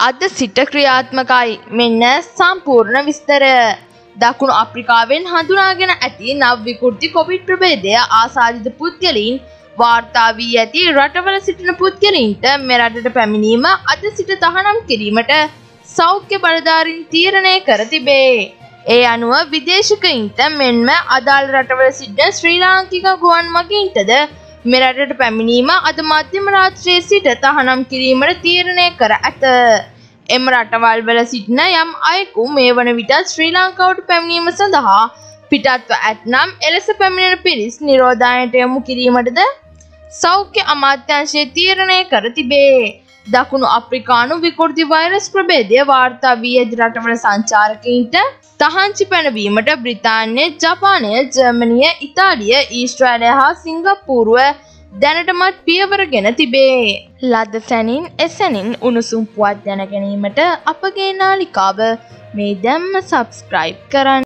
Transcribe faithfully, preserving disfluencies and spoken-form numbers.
අද සිට ක්‍රියාත්මකයි. මෙන්න සම්පූර්ණ විස්තර. දකුණු අප්‍රිකාවෙන් හඳුනාගෙන ඇති නව විකෘති කොවිඩ් ප්‍රභේදය ආසාදිත පුද්ගලයින් වාර්තා වී ඇති රටවල සිටින පුද්ගලයින්ට මෙරටට පැමිණීම අද සිට තහනම් කිරීමට සෞඛ්‍ය බලධාරීන් තීරණය කර තිබේ. ඒ අනුව විදේශිකයින්ට මෙන්ම අදාළ රටවල සිටින ශ්‍රී ලාංකික ගුවන් මගීන්ටද මෙරටට පැමිණීම අද මධ්‍යම රාත්‍රියේ සිට තහනම් කිරීමට තීරණය කර ඇත. එම රටවල් වල සිටින යම් අයෙකු මේ වන විට ශ්‍රී ලංකාවට පැමිණීම සඳහා පිටත්ව ඇතනම් එලෙස පැමිණෙන පිරිස් නිරෝධායනයට යොමු කිරීමටද සෞඛ්‍ය අමාත්‍යාංශය තීරණය කර තිබේ. දකුණු අප්‍රිකානු විකෘති වෛරස් ප්‍රභේදය වාර්තා වී ඇති රටවල සංචාරකයින්ට තහංචි පැනවීමට බ්‍රිතාන්‍ය, ජපානය, ජර්මනිය, ඉතාලිය, ඊශ්‍රායලය හා සිංගප්පූරුව දැනටමත් පියවරගෙන තිබේ. ලද සැනින් එසැනින් උණුසුම් පුවත් දැන ගැනීමට අපගේ නාලිකාව මේ දැම්ම සබ්ස්ක්‍රයිබ් කරන්න.